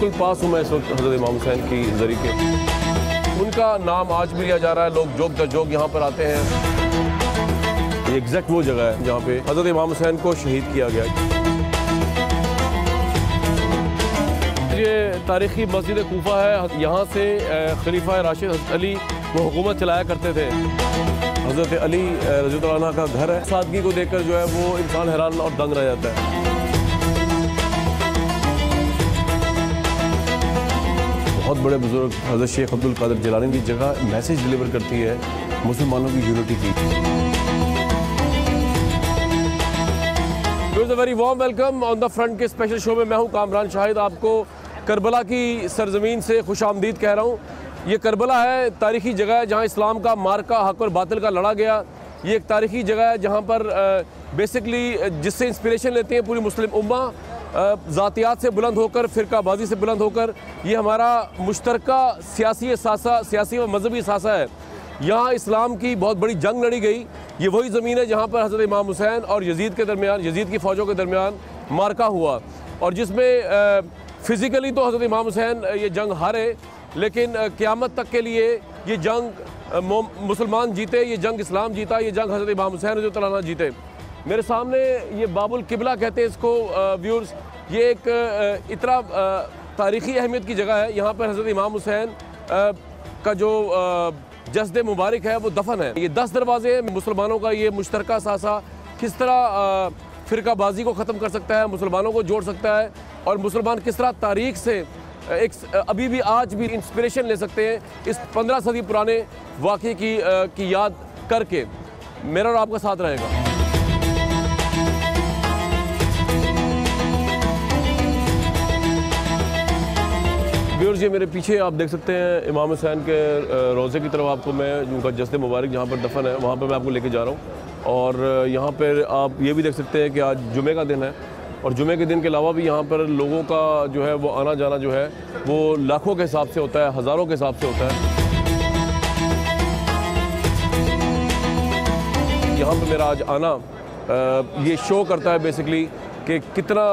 बिल्कुल पास हूँ मैं इस वक्त हज़रत इमाम हुसैन की ज़री के। उनका नाम आज भी लिया जा रहा है, लोग जोक द जोक यहाँ पर आते हैं। ये एग्जैक्ट वो जगह है जहाँ पे हज़रत इमाम हुसैन को शहीद किया गया। ये तारीख़ी मस्जिद कूफा है, यहाँ से खलीफा राशिद हज़रत अली वो हुकूमत चलाया करते थे। हज़रत अली रज़ी अल्लाह अन्हु का घर है। सादगी को देखकर जो है वो इंसान हैरान और दंग रह जाता है। बहुत बड़े बुजुर्ग हज़रत शेख अब्दुल कादिर जिलानी की जगह मैसेज डिलीवर करती है मुसलमानों की यूनिटी की। Very warm welcome on the front के स्पेशल शो में मैं हूं कामरान शाहिद, आपको करबला की सरजमीन से खुशामदीद कह रहा हूं। ये करबला है, तारीखी जगह है जहां इस्लाम का मार्का हक और बातिल का लड़ा गया। ये एक तारीखी जगह है जहां पर बेसिकली जिससे इंस्पिरेशन लेती है पूरी मुस्लिम उम्मा, ज़ातियात से बुलंद होकर, फ़िरकाबाजी से बुलंद होकर। ये हमारा मुश्तरका सियासी एहसासा, सियासी व मजहबी एहसासा है। यहाँ इस्लाम की बहुत बड़ी जंग लड़ी गई। ये वही ज़मीन है जहाँ पर हज़रत इमाम हुसैन और यजीद के दरमियान, यजीद की फ़ौजों के दरमियान मार्का हुआ, और जिसमें फ़िज़िकली तो हज़रत इमाम हुसैन ये जंग हारे, लेकिन क़यामत तक के लिए ये जंग मुसलमान जीते, ये जंग इस्लाम जीता, ये जंग हज़रत इमाम हुसैन रज़ी अल्लाह अन्हु जीते। मेरे सामने ये बाबुल किबला कहते हैं इसको व्यूअर्स। ये एक इतना तारीख़ी अहमियत की जगह है। यहाँ पर हज़रत इमाम हुसैन का जो जस्द मुबारक है वो दफन है। ये 10 दरवाजे हैं मुसलमानों का। ये मुश्तरका सासा किस तरह फ़िरकाबाजी को ख़त्म कर सकता है, मुसलमानों को जोड़ सकता है, और मुसलमान किस तरह तारीख़ से एक अभी भी आज भी इंस्पिरेशन ले सकते हैं इस 15 सदी पुराने वाक़े की याद करके। मेरा और आपका साथ रहेगा। व्यूअर्स, ये मेरे पीछे आप देख सकते हैं इमाम हुसैन के रोज़े की तरफ आपको मैं, उनका जस्द मुबारक जहाँ पर दफन है वहाँ पर मैं आपको लेके जा रहा हूँ। और यहाँ पर आप ये भी देख सकते हैं कि आज जुमे का दिन है, और जुमे के दिन के अलावा भी यहाँ पर लोगों का जो है वो आना जाना जो है वो लाखों के हिसाब से होता है, हज़ारों के हिसाब से होता है। यहाँ पर मेरा आज आना ये शो करता है बेसिकली कि कितना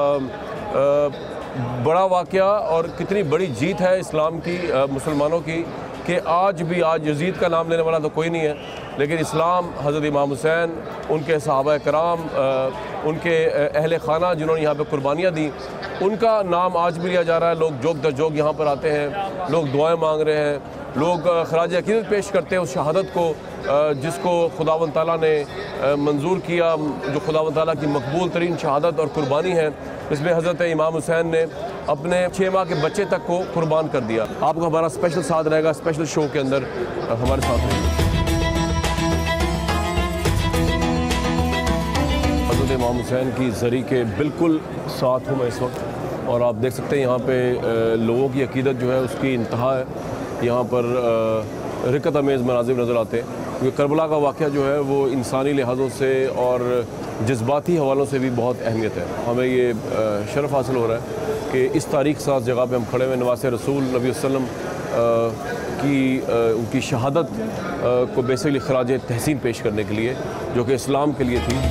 बड़ा वाक़या और कितनी बड़ी जीत है इस्लाम की, मुसलमानों की, कि आज भी, आज यजीद का नाम लेने वाला तो कोई नहीं है, लेकिन इस्लाम, हज़रत इमाम हुसैन, उनके सहाबा कराम, उनके अहले खाना जिन्होंने यहाँ पे कुर्बानियाँ दी, उनका नाम आज भी लिया जा रहा है। लोग जोक द जोक यहाँ पर आते हैं, लोग दुआएं मांग रहे हैं, लोग खराज अक़ीदत पेश करते हैं उस शहादत को जिसको खुदावंद ताला ने मंजूर किया, जो खुदावंद ताला की मकबूल तरीन शहादत और कुर्बानी है। इसमें हज़रत इमाम हुसैन ने अपने 6 माह के बच्चे तक को कुर्बान कर दिया। आपको हमारा स्पेशल साथ रहेगा, स्पेशल शो के अंदर हमारे साथ रहेगा। हज़रत इमाम हुसैन की ज़री के बिल्कुल साथ हूँ मैं इस वक्त, और आप देख सकते हैं यहाँ पे लोगों की अक़ीदत जो है उसकी इंतहा है। यहाँ पर रिकत अमेज़ मनाज़िर नज़र आते हैं, क्योंकि करबला का वाक़या जो है वो इंसानी लिहाज़ों से और जज्बाती हवालों से भी बहुत अहमियत है। हमें ये शरफ़ हासिल हो रहा है कि इस तारीख़ साज़ जगह पे हम खड़े हुए नवासे रसूल नबी वसल्लम की उनकी शहादत को बेसिकली खराज तहसीन पेश करने के लिए, जो कि इस्लाम के लिए थी।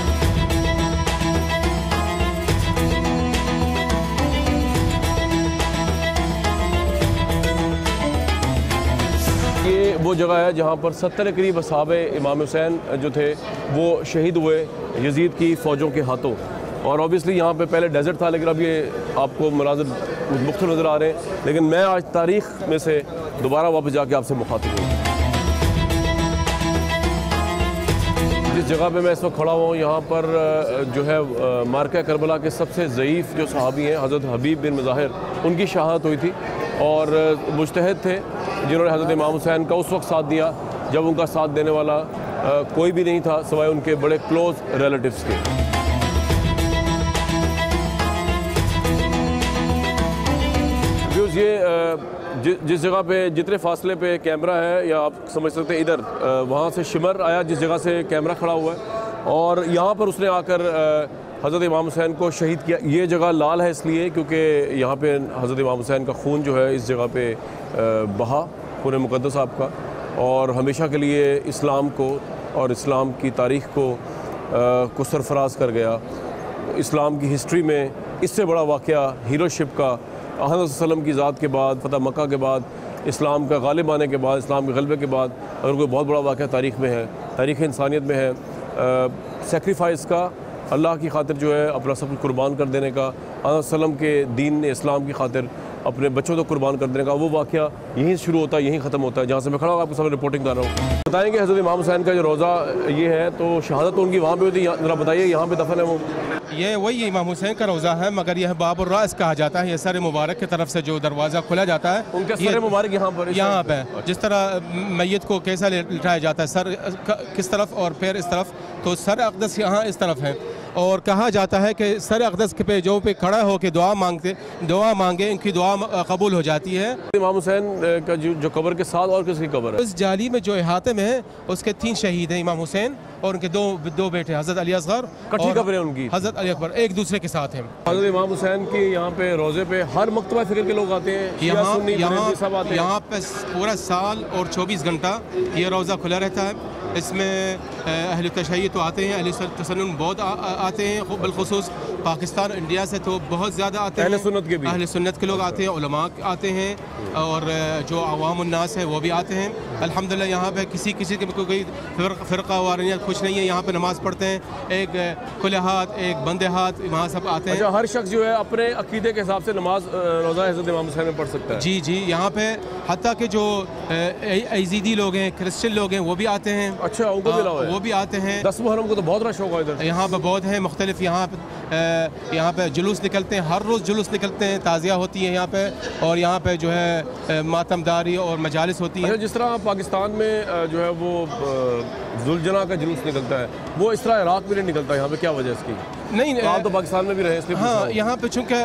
ये वो जगह है जहाँ पर 70 के करीब असहाबे इमाम हुसैन जो थे वो शहीद हुए यजीद की फ़ौजों के हाथों। और ऑब्वियसली यहाँ पे पहले डेजर्ट था, लेकिन अब ये आपको मनाज़िर मुख्तलिफ नज़र आ रहे हैं। लेकिन मैं आज तारीख़ में से दोबारा वापस जाके आपसे मुखातिब हूँ। जिस जगह पे मैं इस वक्त खड़ा हुआ, यहाँ पर जो है मार्का करबला के सबसे ज़ईफ़ जो सहाबी हैं हज़रत हबीब बिन मुज़ाहिर, उनकी शहादत हुई थी, और मुज्तहिद थे जिन्होंने हज़रत इमाम हुसैन का उस वक्त साथ दिया जब उनका साथ देने वाला कोई भी नहीं था सिवाय उनके बड़े क्लोज़ रिलेटिव्स के। व्यूज़, ये जिस जगह पे जितने फासले पे कैमरा है, या आप समझ सकते हैं इधर वहाँ से शिमर आया जिस जगह से कैमरा खड़ा हुआ है, और यहाँ पर उसने आकर हज़रत इमाम हुसैन को शहीद किया। ये जगह लाल है इसलिए क्योंकि यहाँ पे हज़रत इमाम हुसैन का खून जो है इस जगह पे बहा, पूरे मुक़द्दस आपका, और हमेशा के लिए इस्लाम को और इस्लाम की तारीख़ को सरफराज कर गया। इस्लाम की हिस्ट्री में इससे बड़ा वाक़या हीरोशिप का हज़रत सल्लम की ज़ात के बाद, फ़तह मक्का के बाद, इस्लाम का गालिब आने के बाद, इस्लाम के गलबे के बाद अगर कोई बहुत बड़ा वाक़या तारीख़ में है, तारीख़ इंसानियत में है, सेक्रीफाइस का, अल्लाह की खातिर जो है अपना सब कुछ कुर्बान कर देने का, हज़रत सल्लम के दीन इस्लाम की खातिर अपने बच्चों को कुर्बान कर देने का, वो वाक़या यहीं शुरू होता है, यहीं ख़त्म होता है। जहाँ से मैं खड़ा हूँ आपको सब रिपोर्टिंग कर रहा हूँ। बताएँगे हज़रत इमाम हुसैन का जो रोज़ा ये है, तो शहादत तो उनकी वहाँ पे होती है, ज़रा बताइए यहाँ पे दफन है वो? ये वही इमाम हुसैन का रोज़ा है, मगर यह बाबुर रास कहा जाता है। ये सर मुबारक की तरफ से जो दरवाज़ा खुला जाता है, उनके सर मुबारक यहाँ पे जिस तरह मैयत को कैसा लिटाया जाता है, सर किस तरफ और पैर इस तरफ, तो सर अक़दस यहाँ इस तरफ है। और कहा जाता है कि सर अक़दस के पे जो पे खड़ा होकर दुआ मांगे इनकी दुआ कबूल हो जाती है। इमाम हुसैन का जो कब्र के साथ और किसकी कब्र है? उस जाली में जो अहाते में है उसके 3 शहीद हैं, इमाम हुसैन और उनके दो बेटे हज़रत अली असग़र, कच्ची कब्र है उनकी, हज़रत अली अकबर, एक दूसरे के साथ हैं। हज़रत इमाम हुसैन की यहाँ पे रोज़े पे हर मकतबा फ़िक्र के लोग आते हैं, यहाँ पे पूरा साल और 24 घंटा ये रोज़ा खुला रहता है। इसमें अहले तशय्युअ तो आते हैं, अहले तसन्नुन बहुत आते हैं, बिलखुसूस पाकिस्तान इंडिया से तो बहुत ज़्यादा आते हैं। अहले सुन्नत के लोग आते हैं, उलमा आते हैं, और जो अवाम उन्नास है वो भी आते हैं। अल्हम्दुलिल्लाह यहाँ पे किसी के कोई फ़िरका वारियत कुछ नहीं है। यहाँ पे नमाज़ पढ़ते हैं, एक खुले हाथ एक बंदे हाथ, वहाँ सब आते हैं। अच्छा, हर शख्स जो है अपने अकीदे के हिसाब से नमाज रोज़ा हज़रत इमाम हुसैन में पढ़ सकता है? जी जी, यहाँ पे हत्ता के जो यज़ीदी लोग हैं, क्रिश्चियन लोग हैं, वो भी आते हैं। अच्छा, उनको भी लाओ है? वो भी आते हैं। 10 मुहर्रम को तो बहुत रश होगा इधर। यहाँ पे बहुत है मुख्तलिफ, यहाँ पे जुलूस निकलते हैं, हर रोज़ जुलूस निकलते हैं, ताज़िया होती है यहाँ पे, और यहाँ पे जो है मातमदारी और मजालिस होती है। जिस तरह पाकिस्तान में जो है वो जुलजना का जुलूस निकलता है, वो इस तरह इराक़ में नहीं निकलता। यहाँ पे क्या वजह इसकी? नहीं, आप तो पाकिस्तान में भी रहे इसलिए। हाँ, यहाँ पे चूँकि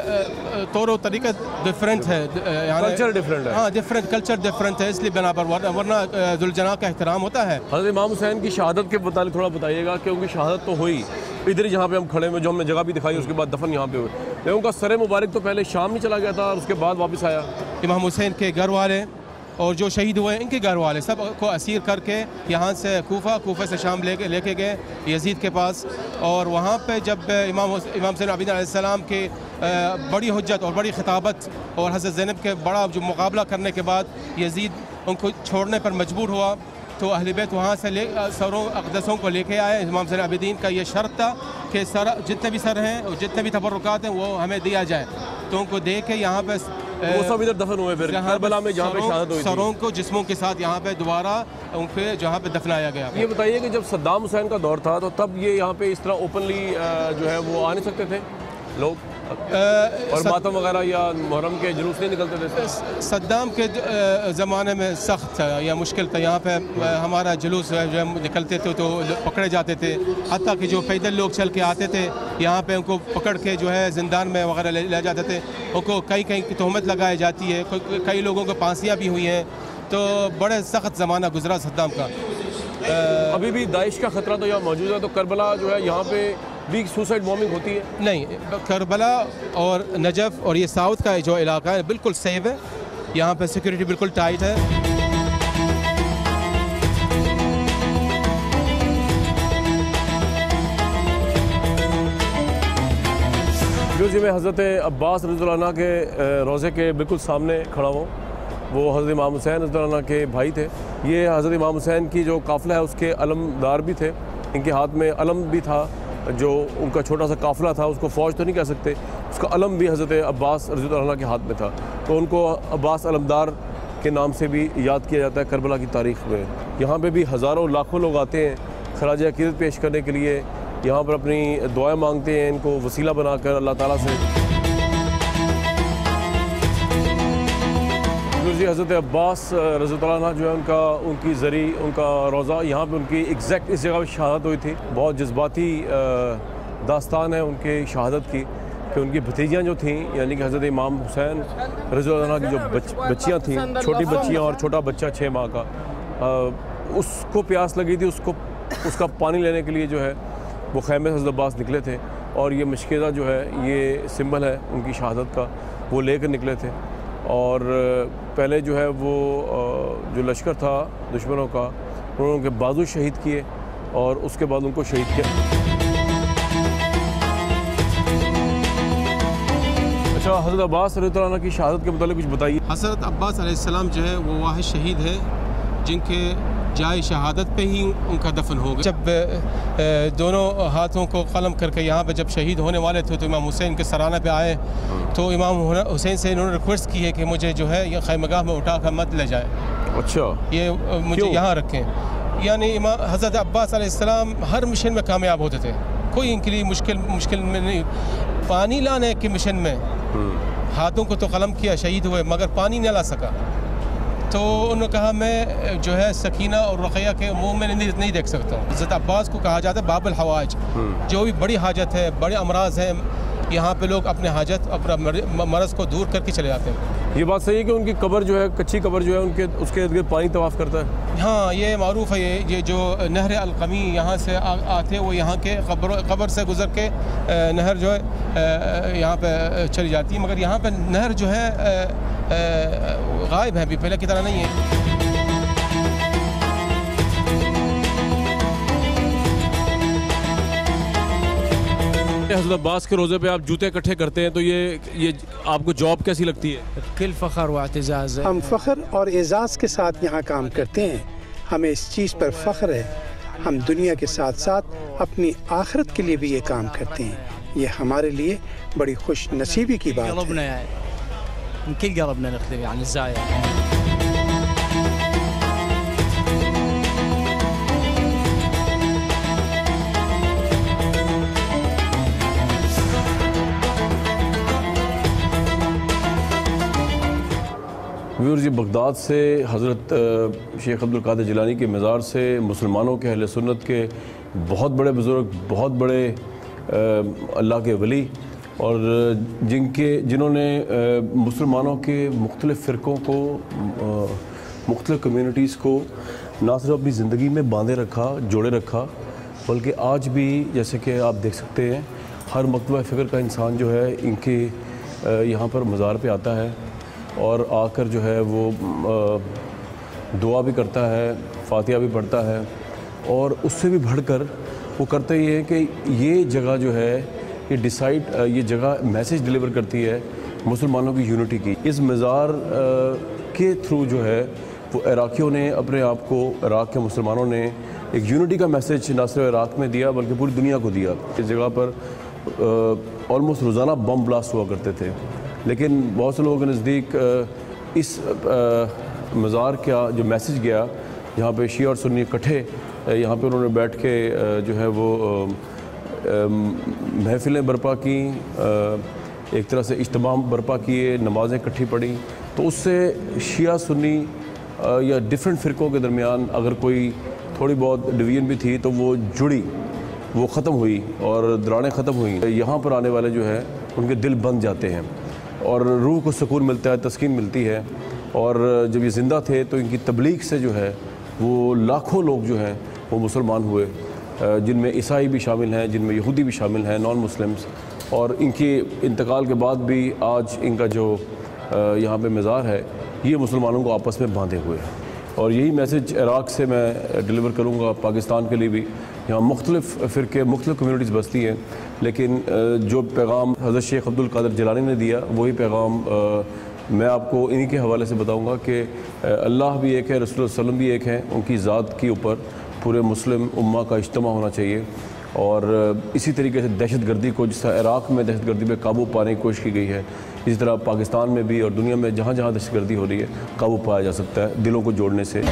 तौर और तरीका डिफरेंट है, कल्चर डिफरेंट है। हाँ, कल्चर डिफरेंट है, इसलिए बना पर, वरना जुलजना का एहतराम होता है। हज़रत इमाम हुसैन की शहादत के मुताबिक थोड़ा बताइएगा कि उनकी शहादत तो हुई इधर ही जहाँ पे हम खड़े हुए, जो हमने जगह भी दिखाई, उसके बाद दफन यहाँ पे हुए, लेकिन उनका सर मुबारक तो पहले शाम नहीं चला गया था और उसके बाद वापस आया। इमाम हुसैन के घर वाले और जो शहीद हुए इनके घर वाले सब को असीर करके यहाँ से कोफा से शाम लेके गए यजीद के पास, और वहाँ पे जब इमाम हुसैन अलैहिस्सलाम के बड़ी हुज्जत और बड़ी खिताबत और हज़रत ज़ैनब के बड़ा जो मुकाबला करने के बाद यजीद उनको छोड़ने पर मजबूर हुआ, तो अहले बैत वहाँ से सरों अक़दसों को लेके आए। इमाम ज़ैन आबिदीन का ये शर्त था कि सर जितने भी सर हैं और जितने भी तबर्रुकात हैं वो हमें दिया जाए, तो उनको दे के यहाँ पे वो सब इधर दफन हुए। फिर करबला में जहाँ पे शहादत हुई, सरों को जिस्मों के साथ यहाँ पे दोबारा उन पे जहाँ पे दफनाया गया। ये बताइए कि जब सद्दाम हुसैन का दौर था तो तब ये यहाँ पे इस तरह ओपनली जो है वो आ नहीं सकते थे लोग, और मातम वगैरह या मुहर्रम के जुलूस नहीं निकलते थे? सद्दाम के ज़माने में सख्त था या मुश्किल था। यहाँ पे हमारा जुलूस जो निकलते थे तो पकड़े जाते थे, हत्ता कि जो पैदल लोग चल के आते थे यहाँ पे उनको पकड़ के जो है ज़िंदान में वगैरह ले जाते थे। उनको कई की तहमत लगाई जाती है, कई लोगों को फांसियाँ भी हुई हैं, तो बड़े सख्त ज़माना गुजरा सद्दाम का। अभी भी दाइश का ख़तरा तो यहाँ मौजूद है, तो करबला जो है यहाँ पे भी सुसाइड बॉम्बिंग होती है? नहीं, करबला और नजफ़ और ये साउथ का जो इलाका है बिल्कुल सेफ है, यहाँ पे सिक्योरिटी बिल्कुल टाइट है। जो जी मैं हज़रत अब्बास रज़ियल्लाहु अन्हु के रोज़े के बिल्कुल सामने खड़ा हूँ, वो हज़रत इमाम हुसैन रज़ियल्लाहु अन्हु के भाई थे। ये हज़रत इमाम हुसैन की जो काफ़िला है उसके अलमदार भी थे, इनके हाथ में अलम भी था, जो उनका छोटा सा काफ़िला था, उसको फ़ौज तो नहीं कह सकते, उसका अलम भी हज़रत अब्बास रज़ियल्लाहु अन्हु के हाथ में था, तो उनको अब्बास अलमदार के नाम से भी याद किया जाता है करबला की तारीख़ में। यहाँ पे भी हज़ारों लाखों लोग आते हैं खराज अक़ीदत पेश करने के लिए, यहाँ पर अपनी दुआएं मांगते हैं, इनको वसीला बनाकर अल्लाह ताला से। जी हज़रत अब्बास रज़ियल्लाहु अन्हु जो है उनका रोज़ा यहाँ पे उनकी एग्जैक्ट इस जगह पर शहादत हुई थी। बहुत जज्बाती दास्तान है उनके शहादत की कि उनकी भतीजियाँ जो थीं, यानी कि हज़रत इमाम हुसैन रज़ियल्लाहु अन्हु की जो बच्चियाँ थीं, छोटी बच्चियाँ और छोटा बच्चा 6 माह का, उसको प्यास लगी थी, उसका पानी लेने के लिए जो है वो खैमे से हज़रत अब्बास निकले थे, और ये मशकेज़ा जो है ये सिंबल है उनकी शहादत का, वो लेकर निकले थे। और पहले जो है वो जो लश्कर था दुश्मनों का, उन्होंने उनके बाजू शहीद किए और उसके बाद उनको शहीद किया। अच्छा, हज़रत अब्बास रज़ियल्लाहु अन्हु की शहादत के मुतालिक कुछ बताइए। हज़रत अब्बास अलैहिस्सलाम जो है वो वाहिद शहीद है जिनके जाए शहादत पे ही उनका दफन हो गया। जब दोनों हाथों को कलम करके यहाँ पे जब शहीद होने वाले थे तो इमाम हुसैन के सराना पे आए तो इमाम हुसैन से इन्होंने रिक्वेस्ट की है कि मुझे जो है ये खैमगाह में उठा कर मत ले जाए। अच्छा, ये मुझे यहाँ रखें। यानी इमाम हज़रत अब्बास अलैहिस्सलाम हर मिशन में कामयाब होते थे, कोई इनके लिए मुश्किल में नहीं। पानी लाने के मिशन में हाथों को तो कलम किया, शहीद हुए, मगर पानी न ला सका। तो उन्होंने कहा मैं जो है सकीना और रुक़ैया के मुंह में नहीं देख सकता हूँ। हज़रत अब्बास को कहा जाता है बाबुल हवाज, जो भी बड़ी हाजत है, बड़े अमराज हैं, यहाँ पे लोग अपने हाजत अपना मरज़ को दूर करके चले जाते हैं। ये बात सही है कि उनकी कब्र जो है, कच्ची कब्र जो है उनके, उसके इर्द गिर्द पानी तवाफ़ करता है। हाँ, ये मारूफ़ है। ये जो नहर अलक़मी यहाँ से आते वो यहाँ के कब्र से गुज़र के नहर जो है यहाँ पे चली जाती है, मगर यहाँ पे नहर जो है गायब है, अभी पहले की तरह नहीं है। हज़रत अब्बास के रोज़े पे आप जूते इकट्ठे करते हैं, तो ये आपको जॉब कैसी लगती है? किल फ़ख्र व एज़ाज़ है। हम फ़ख्र और एज़ाज़ के साथ यहाँ काम करते हैं। हमें इस चीज़ पर फ़ख्र है। हम दुनिया के साथ साथ अपनी आखिरत के लिए भी ये काम करते हैं। ये हमारे लिए बड़ी खुश नसीबी की बात है। व्यूअर्स, ये बगदाद से हज़रत शेख अब्दुल कादिर जिलानी के मज़ार से मुसलमानों के अहले सुन्नत के बहुत बड़े बुज़ुर्ग, बहुत बड़े अल्लाह के वली और जिन्होंने मुसलमानों के मुख्तलिफ़ फ़िरक़ों को, मुख्तलिफ़ कम्यूनिटीज़ को ना सिर्फ अपनी ज़िंदगी में बांधे रखा, जोड़े रखा, बल्कि आज भी जैसे कि आप देख सकते हैं हर मकतबा फ़िक्र का इंसान जो है इनके यहाँ पर मज़ार पे आता है और आकर जो है वो दुआ भी करता है, फ़ातिहा भी पढ़ता है, और उससे भी बढ़कर वो करता ही है कि ये जगह जो है ये जगह मैसेज डिलीवर करती है मुसलमानों की यूनिटी की। इस मज़ार के थ्रू जो है वो इराकियों ने अपने आप को, इराक़ के मुसलमानों ने एक यूनिटी का मैसेज न सिर्फ इराक़ में दिया बल्कि पूरी दुनिया को दिया। इस जगह पर ऑलमोस्ट रोज़ाना बम ब्लास्ट हुआ करते थे, लेकिन बहुत से लोगों के नज़दीक इस मज़ार का जो मैसेज गया, यहाँ पे शिया और सुन्नी इकट्ठे यहाँ पे उन्होंने बैठ के जो है वो महफ़िलें बर्पा की, एक तरह से इज्तिमा बर्पा किए, नमाज़ें इकट्ठी पढ़ी, तो उससे शिया सुन्नी या डिफरेंट फ़िरक़ों के दरमियान अगर कोई थोड़ी बहुत डिवीज़न भी थी तो वो जुड़ी, वो ख़त्म हुई और दरारें ख़त्म हुई। यहाँ पर आने वाले जो है उनके दिल बंध जाते हैं और रूह को सुकून मिलता है, तस्कीन मिलती है। और जब ये ज़िंदा थे तो इनकी तबलीग से जो है वो लाखों लोग जो हैं वो मुसलमान हुए, जिनमें ईसाई भी शामिल हैं, जिनमें यहूदी भी शामिल हैं, नॉन मुस्लिम्स। और इनके इंतकाल के बाद भी आज इनका जो यहाँ पे मज़ार है ये मुसलमानों को आपस में बांधे हुए है। और यही मैसेज इराक़ से मैं डिलीवर करूँगा पाकिस्तान के लिए भी। यहाँ मुख्तलिफ़ फ़िरके, मुख्तलिफ़ कम्यूनिटीज़ बसती हैं, लेकिन जो पैगाम हज़रत शेख अब्दुल कादिर जिलानी ने दिया वही पैगाम मैं आपको इन्हीं के हवाले से बताऊँगा कि अल्लाह भी एक है, रसूल सल्लम भी एक है, उनकी ज़ात के ऊपर पूरे मुस्लिम उम्मा का इज्तिमा होना चाहिए। और इसी तरीके से दहशतगर्दी को, जिस तरह इराक़ में दहशतगर्दी पे काबू पाने की कोशिश की गई है, इसी तरह पाकिस्तान में भी और दुनिया में जहाँ जहाँ दहशतगर्दी हो रही है काबू पाया जा सकता है दिलों को जोड़ने से।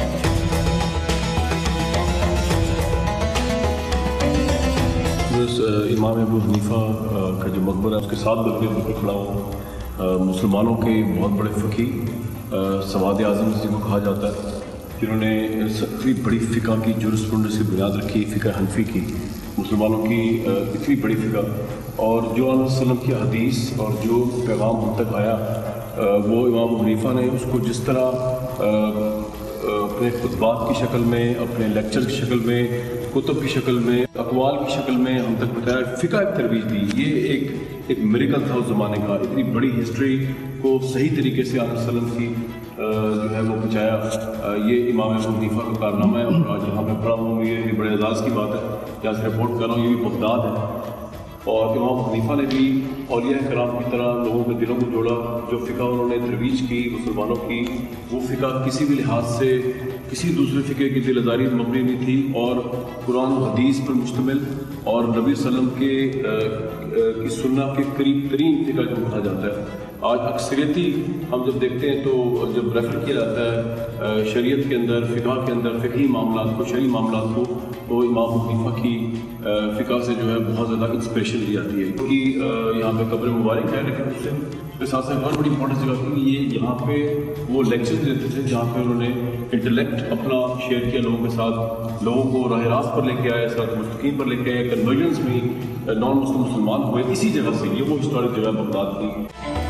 इमाम अबू हनीफा का जो मकबरा है उसके साथ बिल्कुल खड़ा हूँ। मुसलमानों के बहुत बड़े फ़क़ीह सवाद आज़म जिनको कहा जाता है, जिन्होंने सबसे बड़ी फ़िक़ा की जुरिस्प्रूडेंस की बुनियाद रखी, फ़िक़ा हनफ़ी की, मुसलमानों की इतनी बड़ी फ़िक़ा, और जो अल्लाह सल्लम की हदीस और जो पैगाम हम तक आया वो इमाम हनीफा ने उसको जिस तरह अपने खुतबात की शक्ल में, अपने लेक्चर की शक्ल में, कुतुब की शक्ल में, अक़वाल की शक्ल में हम तक बताया, फ़िक़ा एक तरवीज दी। ये एक मिरेकल था उस ज़माने का। इतनी बड़ी हिस्ट्री को सही तरीके से अल्लाह सल्लम की जो है वो पहुँचाया, ये इमाम अबू हनीफा का कारनामा है। और आज यहाँ मैं पढ़ा हूँ, ये बड़े एजाज़ की बात है, जहाँ से रिपोर्ट कर रहा हूँ, ये भी बगदाद है। और इमाम हनीफा ने भी औलिया कराम की तरह लोगों के दिलों को जोड़ा। जो फ़िक़ा उन्होंने तरवीज की मुसलमानों की, वो फ़िक़ा किसी भी लिहाज से किसी दूसरे फ़िक़े की दिल आज़ारी मबनी नहीं थी और कुरान और हदीस पर मुश्तमिल और नबी सल्लम के की सुन्नत के करीब तरीन फ़िक़ा जो कहा जाता है। आज अक्सरियती हम जब देखते हैं तो जब रेफ़र किया जाता है शरीयत के अंदर, फ़िक़ा के अंदर, फ़िक़ही मामलात को, शरई मामलात को, तो इमाम हनीफा की फ़िक़ा से जो है बहुत ज़्यादा इंस्पिरेशन ली जाती है। क्योंकि यहाँ पे कब्र मुबारक है, लेकिन उसके साथ साथ बहुत बड़ी इंपॉर्टेंस जगह थी कि ये यहाँ पे वो लेक्चर देते थे जहाँ पे उन्होंने इंटेलेक्ट अपना शेयर किया लोगों के साथ, लोगों को राह रास्त पर लेके आए, सिरात मुस्तकीम पर लेके आए, कन्वर्जन्स में नॉन मुस्लिम मुसलमान हुए। इसी जगह से ये वो हिस्टोरिक जगह बगदाद थी।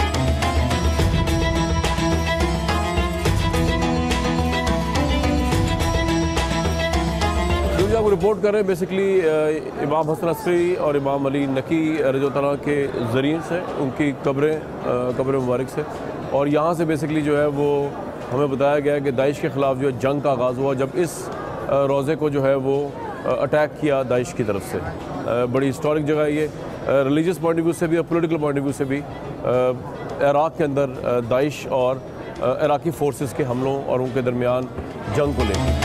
आपको रिपोर्ट कर रहे हैं बेसिकली इमाम हसन अस्करी और इमाम अली नकी रज़ियल्लाहु के ज़रिए से उनकी कब्र मुबारक से, और यहाँ से बेसिकली जो है वो हमें बताया गया है कि दाइश के ख़िलाफ़ जो जंग का आगाज़ हुआ जब इस रोज़े को जो है वो अटैक किया दाइश की तरफ से। बड़ी हिस्टोरिक जगह है ये, रिलीजियस पॉइंट ऑफ व्यू से भी और पोलिटिकल पॉइंट ऑफ व्यू से भी। इराक़ के अंदर दाइश और इराक़ी फोर्सेस के हमलों और उनके दरमियान जंग को लेकर।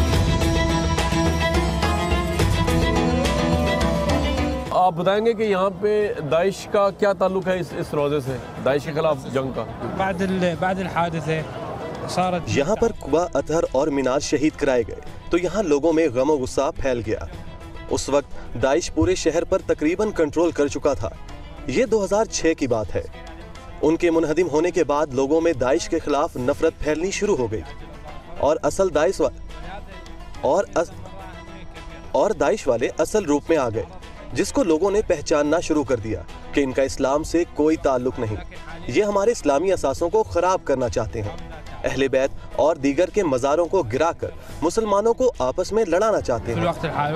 आप बताएंगे कि यहाँ पे दाइश का क्या ताल्लुक है इस रोज़े से, दाइश के खिलाफ जंग का? यहाँ पर कुबा, अतहर और मीनार शहीद कराए गए तो यहाँ लोगों में गम और गुस्सा फैल गया। उस वक्त दाइश पूरे शहर पर तकरीबन कंट्रोल कर चुका था। ये 2006 की बात है। उनके मुनहदिम होने के बाद लोगों में दाइश के खिलाफ नफरत फैलनी शुरू हो गई और दाइश वाले असल रूप में आ गए, जिसको लोगों ने पहचानना शुरू कर दिया कि इनका इस्लाम से कोई ताल्लुक नहीं, ये हमारे इस्लामी असासों को खराब करना चाहते हैं। अहले बैत और दीगर के मज़ारों को गिराकर मुसलमानों को आपस में लड़ाना चाहते हैं।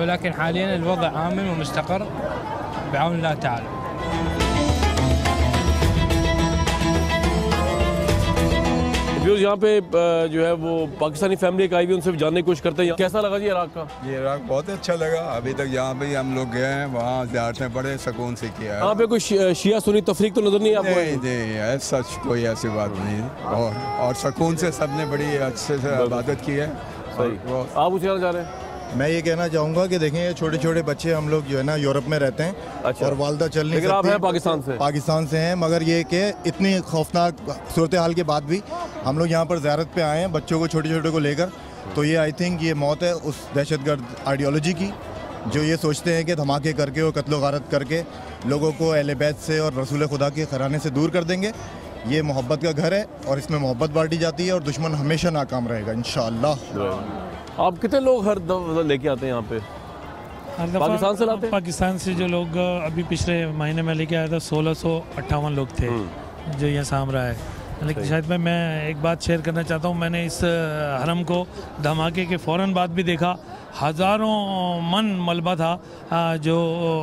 यहाँ पे जो है वो पाकिस्तानी फैमिली एक आई हुई, उनसे भी जानने की कोशिश करते हैं। कैसा लगा जी इराक़ का? ये इराक़ बहुत अच्छा लगा। अभी तक यहाँ पे हम लोग गए हैं, वहाँ ज़ियारतें बड़े सुकून से किया है। यहाँ पे कोई शिया सुन्नी तफरीक तो नज़र नहीं आपको? नहीं, सच कोई ऐसी बात नहीं, और सुकून से सबने बड़ी अच्छे से इबादत की है। सही। आप कुछ कहना चाह रहे हैं? मैं ये कहना चाहूँगा कि देखें, ये छोटे छोटे बच्चे हम लोग जो है ना यूरोप में रहते हैं। अच्छा। और वालदा चल नहीं सकती। आप हैं पाकिस्तान से हैं, मगर ये कि इतनी खौफनाक सूरत हाल के बाद भी हम लोग यहाँ पर ज़ियारत पे आए हैं बच्चों को, छोटे छोटे को लेकर। तो ये आई थिंक ये मौत है उस दहशतगर्द आइडियोलॉजी की जो ये सोचते हैं कि धमाके करके और कत्ल गारत करके लोगों को अहले बैत से और रसूल खुदा के घराने से दूर कर देंगे। ये मोहब्बत का घर है और इसमें मोहब्बत बांटी जाती है और दुश्मन हमेशा नाकाम रहेगा इंशाअल्लाह। आप कितने लोग हर दफ़ा लेके आते हैं यहाँ पे? पाकिस्तान से लाते हैं? पाकिस्तान से जो लोग अभी पिछले महीने में लेके आया था 1658 लोग थे जो यहाँ साम रहा है। लेकिन शायद मैं एक बात शेयर करना चाहता हूँ। मैंने इस हरम को धमाके के फ़ौरन बाद भी देखा। हज़ारों मन मलबा था जो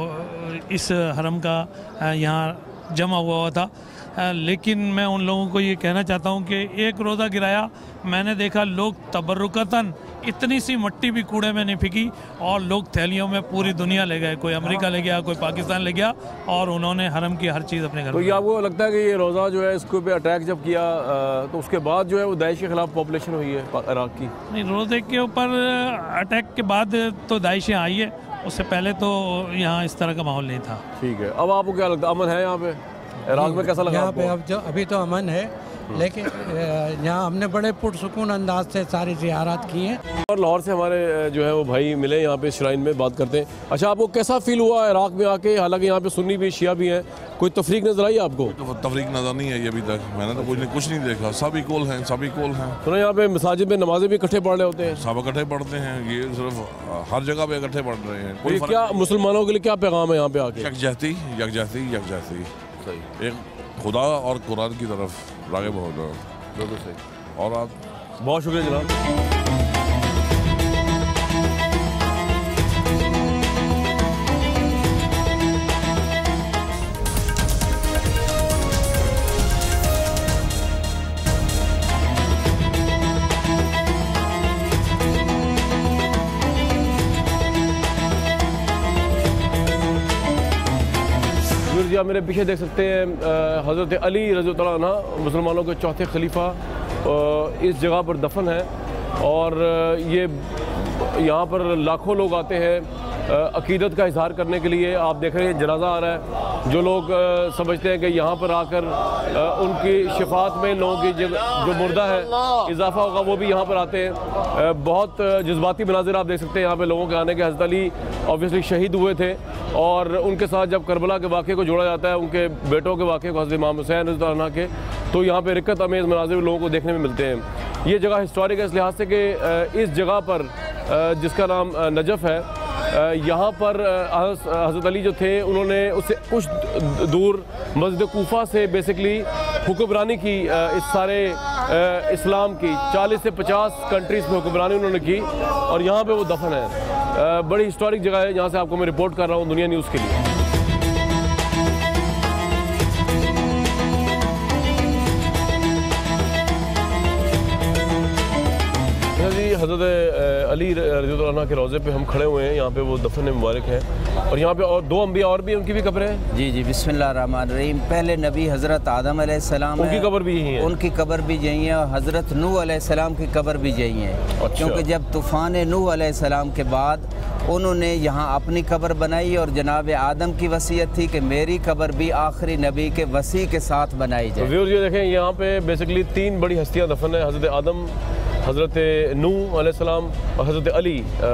इस हरम का यहाँ जमा हुआ था। लेकिन मैं उन लोगों को ये कहना चाहता हूँ कि एक रोज़ा गिराया, मैंने देखा लोग तबर्रुकतन इतनी सी मट्टी भी कूड़े में नहीं फेंकी और लोग थैलियों में पूरी दुनिया ले गए। कोई अमेरिका ले गया, कोई पाकिस्तान ले गया और उन्होंने हरम की हर चीज़ अपने घर। तो ये आपको लगता है कि ये रोज़ा जो है इसको पे अटैक जब किया तो उसके बाद जो है वो दाइश के खिलाफ पॉपुलेशन हुई है इराक़ की? नहीं, रोज़े के ऊपर अटैक के बाद तो दाइश आई है, उससे पहले तो यहाँ इस तरह का माहौल नहीं था। ठीक है। अब आपको क्या लगता है, अमन है यहाँ पे इराक़ में? कैसा लगा यहाँ पे? अब जो अभी तो अमन है, लेकिन यहाँ हमने बड़े पुरसुकून अंदाज से सारी ज़ियारत की हैं। और लाहौर से हमारे जो है वो भाई मिले यहाँ पे श्राइन में, बात करते हैं। अच्छा, आपको कैसा फील हुआ इराक़ में आके? हालांकि यहाँ पे सुन्नी भी शिया भी हैं, कोई तफरीक नजर आई आपको? तो तफरीक नजर नहीं आई अभी तक, मैंने तो कुछ नहीं देखा। सब इक्वल हैं, सब इक्वल हैं। तो यहाँ पे मसाजिद में नमाजें भी इकट्ठे पढ़ रहे होते हैं? सब इकट्ठे पढ़ते हैं, ये सिर्फ हर जगह पे इकट्ठे पढ़ रहे हैं। कोई क्या मुसलमानों के लिए क्या पैगाम है यहाँ पे आके? यकजहती, यकजहती, यकजहती। सही। एक खुदा और कुरान की तरफ राग़िब हो जाओ। बिल्कुल सही। और आप बहुत शुक्रिया जनाब। आप मेरे पीछे देख सकते हैं हज़रत अली रज़ी अल्लाह अन्हु मुसलमानों के चौथे खलीफा इस जगह पर दफन है। और ये यहाँ पर लाखों लोग आते हैं अकीदत का इजहार करने के लिए। आप देख रहे हैं जनाजा आ रहा है। जो लोग समझते हैं कि यहाँ पर आकर उनकी शिफात में लोगों की जो मुर्दा है इजाफा होगा, वो भी यहाँ पर आते हैं। बहुत जज्बाती मनाजिर आप देख सकते हैं यहाँ पे लोगों के आने के। हज़रत अली ऑब्वियसली शहीद हुए थे और उनके साथ जब करबला के वाक़े को जोड़ा जाता है, उनके बेटों के वाक़े को, हज़रत इमाम हुसैन रज़ी अल्लाह अन्हु के, तो यहाँ पर रिक्कत अमेज़ मनाजिर लोगों को देखने में मिलते हैं। ये जगह हिस्टोरिक है इस लिहाज से कि इस जगह पर जिसका नाम नजफ़ है, यहाँ पर हज़रत अली जो थे उन्होंने उससे कुछ दूर मस्जिद कूफा से बेसिकली हुक्मरानी की इस सारे इस्लाम की 40 से 50 कंट्रीज़ में हुक्मरानी उन्होंने की और यहाँ पे वो दफन है। बड़ी हिस्टोरिक जगह है, जहाँ से आपको मैं रिपोर्ट कर रहा हूँ दुनिया न्यूज़ के लिए। हज़रत अली रज़ी अल्लाह अन्हु के रोज़े पे हम खड़े हुए हैं। यहाँ पे वो दफन मुबारक है और यहाँ पे और दो अम्बिया और भी, उनकी भी कब्र है। जी जी, बिस्मिल्लाहिर्रहमानिर्रहीम। पहले नबी हज़रत आदम अलैहिस्सलाम, उनकी कब्र भी यही है, उनकी कब्र भी यही है। और हज़रत नूह अलैहिस्सलाम की कब्र भी यही है। अच्छा। क्योंकि जब तूफ़ान नूह अलैहिस्सलाम के बाद उन्होंने यहाँ अपनी कब्र बनाई और जनाब आदम की वसीयत थी कि मेरी कब्र भी आखिरी नबी के वसी के साथ बनाई जाए। तो ये देखें यहाँ पे बेसिकली तीन बड़ी हस्तियाँ दफन है, हज़रत आदम, हज़रत नूह अलैहिस्सलाम और हज़रत अली।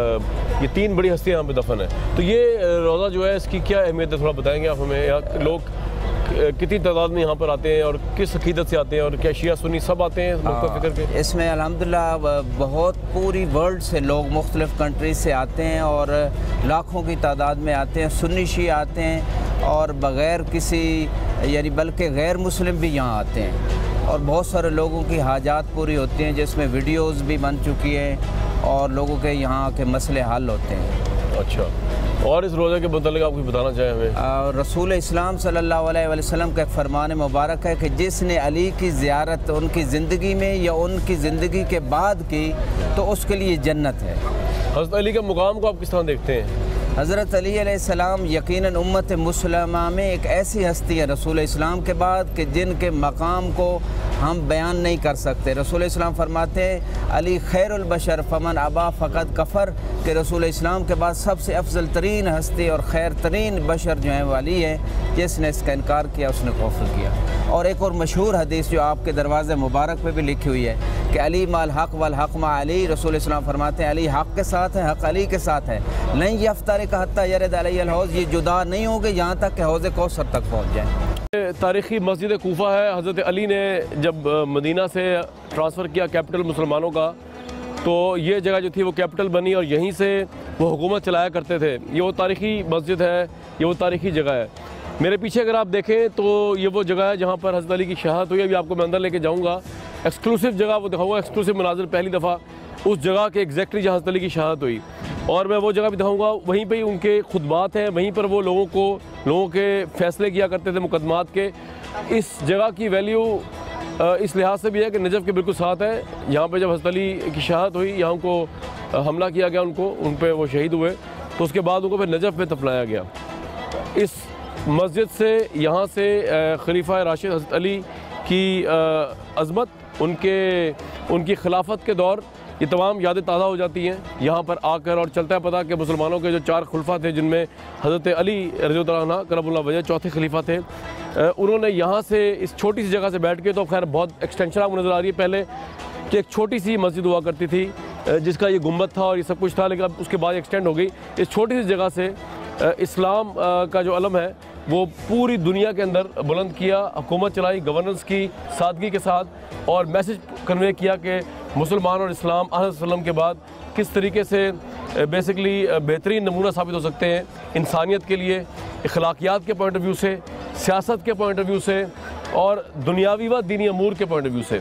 ये तीन बड़ी हस्तियाँ यहाँ पे दफन है। तो ये रोज़ा जो है इसकी क्या अहमियत है, थोड़ा बताएंगे आप हमें? यहाँ लोग कितनी तादाद में यहाँ पर आते हैं और किस अकीदत से आते हैं, और क्या शिया सुन्नी सब आते हैं मक्का फ़िक्र के? इसमें अल्हम्दुलिल्लाह बहुत पूरी वर्ल्ड से लोग मुख्तलिफ़ कंट्रीज से आते हैं और लाखों की तादाद में आते हैं। सुन्नी शिया आते हैं और बग़ैर किसी यानी बल्कि गैर मुस्लिम भी यहाँ आते हैं और बहुत सारे लोगों की हाजात पूरी होती हैं, जिसमें वीडियोस भी बन चुकी हैं और लोगों के यहाँ के मसले हल होते हैं। अच्छा, और इस रोज़े के मतलब आप कुछ बताना चाहें हमें? रसूल इस्लाम सल्लल्लाहु अलैहि वसल्लम का एक फरमान मुबारक है कि जिसने अली की ज़ियारत उनकी ज़िंदगी में या उनकी ज़िंदगी के बाद की तो उसके लिए जन्नत है। हज़रत अली के मुकाम को आप किस तरह देखते हैं? हज़रत अली अलैहिस्सलाम यकीनन उम्मत मुसलमा में एक ऐसी हस्ती है रसूल इस्लाम के बाद कि जिनके मकाम को हम बयान नहीं कर सकते। रसूल इस्लाम फरमाते हैं अली खैरुल बशर फमन अबा फ़क़द कफ़र, कि रसूल इस्लाम के बाद सबसे अफजल तरीन हस्ती और खैर तरीन बशर जो है वाली है, जिसने इसका इनकार किया उसने कुफ्र किया। और एक और मशहूर हदीस जो आपके दरवाज़े मुबारक पे भी लिखी हुई है कि अली माल हक़ वल हक़ मा अली, रसूल इस्लाम फरमाते हैं अली हक़ के साथ है, हक़ अली के साथ है। नहीं यफ्तारिक हत्ता यरद अलैहिल हौज़, ये जुदा नहीं होंगे यहाँ तक कि हौज़ कौसर तक पहुँच जाए। तारीख़ी मस्जिद कूफा है। हज़रत अली ने जब मदीना से ट्रांसफ़र किया कैपिटल मुसलमानों का, तो ये जगह जो थी वो कैपिटल बनी और यहीं से वो हुकूमत चलाया करते थे। ये वो तारीख़ी मस्जिद है, ये वो तारीख़ी जगह है। मेरे पीछे अगर आप देखें तो ये वो जगह है जहाँ पर हज़रत अली की शहादत हुई। अभी आपको मैं अंदर लेके जाऊँगा, एक्सक्लूसिव जगह वो दिखाऊँगा, एक्सक्लूसिव मनाज़िर पहली दफ़ा उस जगह के एग्जैक्टली जहाँ हज़रत अली की शहादत हुई। और मैं वो जगह भी दिखाऊँगा, वहीं पे ही उनके खुतबात हैं, वहीं पर वो लोगों के फ़ैसले किया करते थे मुकदमात के। इस जगह की वैल्यू इस लिहाज से भी है कि नजफ़ के बिल्कुल साथ है। यहाँ पे जब हज़रत अली की शहादत हुई, यहाँ को हमला किया गया, उन पे वो शहीद हुए, तो उसके बाद उनको फिर नजफ़ में दफनाया गया। इस मस्जिद से, यहाँ से खलीफा राशिद हज़रत अली की अज़मत, उनकी खिलाफत के दौर, ये तमाम यादें ताज़ा हो जाती हैं यहाँ पर आकर। और चलता है पता कि मुसलमानों के जो 4 खुलफा थे, जिनमें हज़रत अली रज़ी अल्लाह अन्हु करबला वजह चौथे खलीफा थे, उन्होंने यहाँ से इस छोटी सी जगह से बैठ के, तो खैर बहुत एक्सटेंशन आपको नज़र आ रही है पहले कि एक छोटी सी मस्जिद हुआ करती थी जिसका ये गुम्बद था और ये सब कुछ था, लेकिन अब उसके बाद एक्सटेंड हो गई। इस छोटी सी जगह से इस्लाम का जो अलम है वो पूरी दुनिया के अंदर बुलंद किया, हुकूमत चलाई गवर्नेंस की सादगी के साथ, और मैसेज कन्वे किया कि मुसलमान और इस्लाम अलैहि के बाद किस तरीके से बेसिकली बेहतरीन नमूना साबित हो सकते हैं इंसानियत के लिए, अखलाकियात के पॉइंट ऑफ व्यू से, सियासत के पॉइंट ऑफ व्यू से और दुनियावी व दीनी अमूर के पॉइंट ऑफ व्यू से।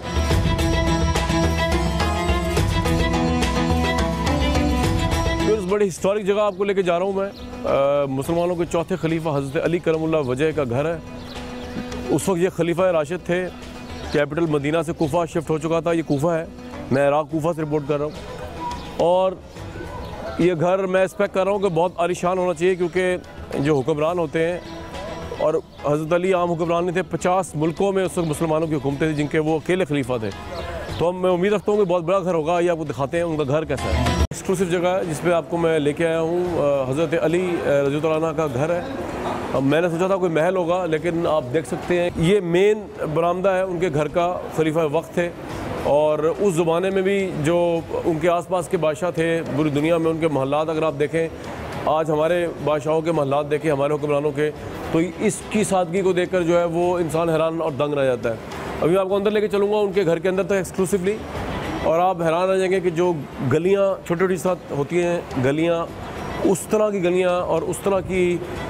उस बड़ी हिस्टोरिक जगह आपको लेके जा रहा हूँ मैं। मुसलमानों के चौथे खलीफा हज़रत अली करमुल्लाह वजह का घर है। उस वक्त ये खलीफा राशिद थे, कैपिटल मदीना से कूफा शिफ्ट हो चुका था। ये कूफा है, मैं इराक़ कूफा से रिपोर्ट कर रहा हूँ। और ये घर मैं एक्सपेक्ट कर रहा हूँ कि बहुत आलीशान होना चाहिए, क्योंकि जो हुक्मरान होते हैं और हज़रत अली आम हुक्मरान नहीं थे, 50 मुल्कों में उस वक्त मुसलमानों की हुकूमतें थी जिनके वो अकेले खलीफा थे। तो मैं उम्मीद रखता हूँ कि बहुत बड़ा घर होगा। ये आपको दिखाते हैं उनका घर कैसा है। एक्सक्लूसिव जगह है जिस पे आपको मैं लेके आया हूँ, हज़रत अली रज़ी अल्लाह अन्हु का घर है। अब मैंने सोचा था कोई महल होगा, लेकिन आप देख सकते हैं ये मेन बरामदा है उनके घर का। खलीफा वक्त थे और उस ज़माने में भी जो उनके आसपास के बादशाह थे पूरी दुनिया में, उनके महल्लात अगर आप देखें, आज हमारे बादशाहों के महल्लात देखें, हमारे हुक्मरानों के, तो इसकी सादगी को देखकर जो है वो इंसान हैरान और दंग रह जाता है। अभी मैं आपको अंदर लेके चलूँगा उनके घर के अंदर तक एक्सक्लूसिवली, और आप हैरान रह जाएंगे कि जो गलियाँ छोटी छोटी साथ होती हैं, गलियाँ उस तरह की गलियाँ और उस तरह की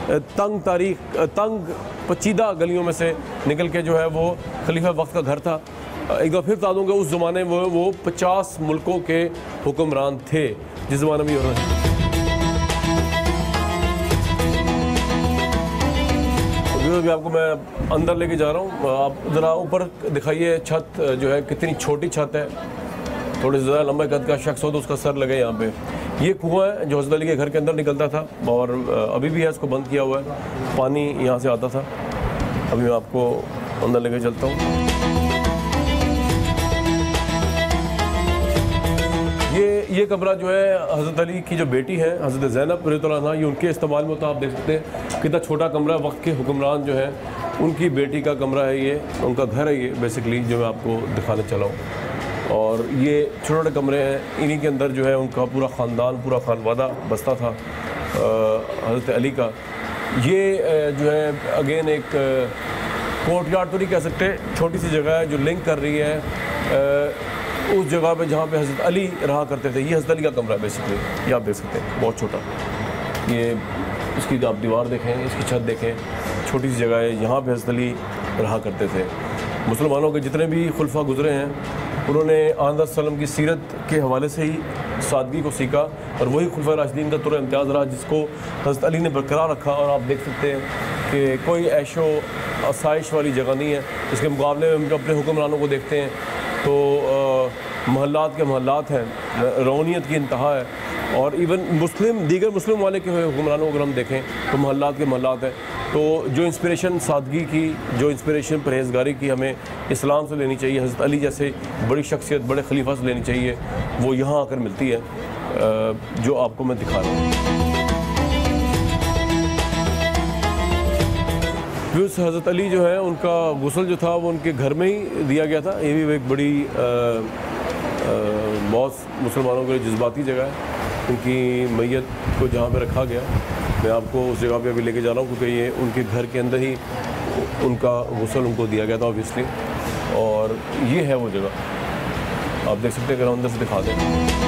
तंग पचीदा गलियों में से निकल के जो है वो खलीफा वक्त का घर था। एक बार फिर बता दूँ कि उस ज़माने में वो 50 मुल्कों के हुक्मरान थे जिस ज़माने में ये भी आपको मैं अंदर लेके जा रहा हूँ। आप ज़रा ऊपर दिखाइए, छत जो है कितनी छोटी छत है। थोड़े से ज़्यादा लंबे कद का शख्स हो तो उसका सर लगे यहाँ पे। ये कुआं है जो हज़रत अली के घर के अंदर निकलता था और अभी भी है, इसको बंद किया हुआ है, पानी यहाँ से आता था। अभी मैं आपको अंदर लेके चलता हूँ। ये कमरा जो है हज़रत अली की जो बेटी है हज़रत ज़ैनब रज़ियल्लाहु अन्हा, ये उनके इस्तेमाल में होता है। आप देख सकते हैं कितना छोटा कमरा, वक्त के हुक्मरान जो है उनकी बेटी का कमरा है, ये उनका घर है ये बेसिकली, जो मैं आपको दिखाने चला हूँ। और ये छोटे छोटे कमरे हैं, इन्हीं के अंदर जो है उनका पूरा ख़ानदान, पूरा खानवादा बसता था हज़रत अली का। ये जो है अगेन एक कोर्टयार्ड तो नहीं कह सकते, छोटी सी जगह है जो लिंक कर रही है उस जगह पे जहाँ पे हज़रत अली रहा करते थे। ये हज़रत अली का कमरा है बेसिकली, ये आप देख सकते हैं, बहुत छोटा। ये इसकी आप दीवार देखें, इसकी छत देखें, छोटी सी जगह है, यहाँ पे हज़रत अली रहा करते थे। मुसलमानों के जितने भी खुलफा गुजरे हैं उन्होंने आंदा सल्लम की सीरत के हवाले से ही सादगी को सीखा, और वही खुलफा राशिदीन का तुर इम्तियाज़ रहा जिसको हज़रत अली ने बरकरार रखा। और आप देख सकते हैं कि कोई ऐशो आसाइश वाली जगह नहीं है। इसके मुकाबले में अपने हुक्मरानों को देखते हैं तो महल्लात के महल्लात हैं, रौनियत की इंतहा है। और इवन दीगर मुस्लिम वाले के हुक्मरानों को अगर हम देखें तो महल्लात के महल्लात हैं। तो जो इंस्पिरेशन सादगी की, जो इंस्पिरेशन परहेज़गारी की हमें इस्लाम से लेनी चाहिए, हज़रत अली जैसे बड़ी शख्सियत, बड़े खलीफा से लेनी चाहिए, वो यहाँ आकर मिलती है, जो आपको मैं दिखा रहा हूँ। हज़रत अली जो है उनका गुस्ल जो था वो उनके घर में ही दिया गया था। ये भी एक बड़ी बहुत मुसलमानों के लिए जज्बाती जगह है। उनकी मैयत को जहाँ पे रखा गया, मैं आपको उस जगह पे अभी लेके जा रहा हूँ क्योंकि ये उनके घर के अंदर ही उनका गुस्ल उनको दिया गया था ऑब्वियसली। और ये है वो जगह, आप देख सकते हैं, अगर हम अंदर से दिखा दें।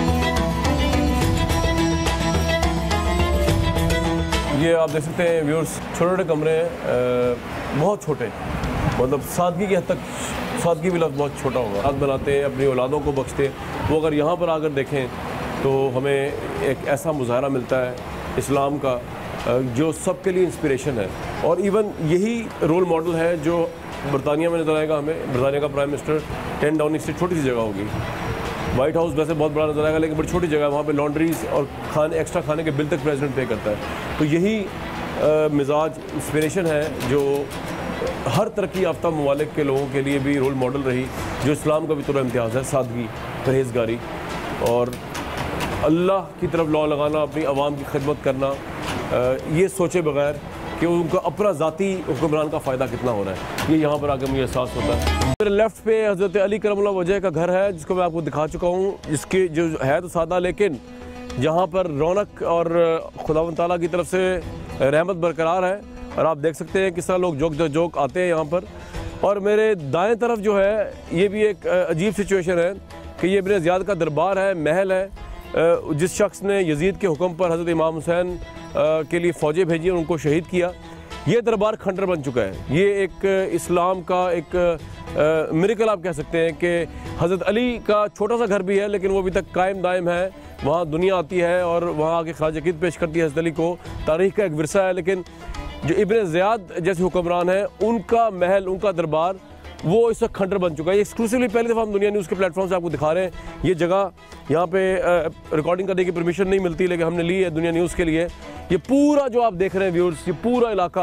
ये आप देख सकते हैं व्यूअर्स, छोटे छोटे कमरे हैं, बहुत छोटे, मतलब सादगी की हद तक, सादगी भी लफ्ज़ बहुत छोटा होगा। हाथ बनाते हैं, अपनी औलादों को बख्शते, वो अगर यहाँ पर आकर देखें तो हमें एक ऐसा मुजाहरा मिलता है इस्लाम का जो सबके लिए इंस्पिरेशन है। और इवन यही रोल मॉडल है जो बरतानिया में नज़र आएगा हमें। बरतानिया का प्राइम मिनिस्टर 10 डाउनिंग स्ट्रीट, छोटी सी जगह होगी। वाइट हाउस वैसे बहुत बड़ा नज़र आएगा लेकिन बड़ी छोटी जगह है, वहाँ पे लॉन्ड्रीज और एक्स्ट्रा खाने के बिल तक प्रेसिडेंट पे करता है। तो यही मिजाज इंस्पिरेशन है जो हर तरक्की याफ्ता ममालिक के लोगों के लिए भी रोल मॉडल रही, जो इस्लाम का भी तुरा इम्तियाज़ है, सादगी, परहेज़गारी और अल्लाह की तरफ लौ लगाना, अपनी आवाम की खिदमत करना, ये सोचे बगैर कि उनका अपना ज़ाती हुक्मरान का फ़ायदा कितना हो रहा है, ये यहाँ पर आकर मुझे एहसास होता है। मेरे लेफ़्ट पे हज़रत अली करमुल्लाह वजह का घर है जिसको मैं आपको दिखा चुका हूँ, जिसके जो है तो सादा लेकिन जहाँ पर रौनक और खुदावंद ताला की तरफ से रहमत बरकरार है। और आप देख सकते हैं किस तरह लोग जोक आते हैं यहाँ पर। और मेरे दाएँ तरफ जो है ये भी एक अजीब सिचुएशन है कि ये इब्न ज़ियाद का दरबार है, महल है। जिस शख्स ने यजीद के हुक्म पर हज़रत इमाम हुसैन के लिए फ़ौजें भेजी और उनको शहीद किया, ये दरबार खंडर बन चुका है। ये एक इस्लाम का एक मिरेकल आप कह सकते हैं कि हज़रत अली का छोटा सा घर भी है लेकिन वो अभी तक कायम दायम है। वहाँ दुनिया आती है और वहाँ आके ख़राज अक़ीद पेश करती है हज़रत अली को। तारीख़ का एक विरसा है, लेकिन जो इब्न ज़ियाद जैसे हुक्मरान हैं उनका महल, उनका दरबार वो इस वक्त खंडर बन चुका है। एक्सक्लूसिवली पहली दफ़ा हम दुनिया न्यूज़ के प्लेटफॉर्म से आपको दिखा रहे हैं। ये जगह यहाँ पे रिकॉर्डिंग करने की परमिशन नहीं मिलती लेकिन हमने ली है दुनिया न्यूज़ के लिए। ये पूरा जो आप देख रहे हैं व्यूअर्स, ये पूरा इलाका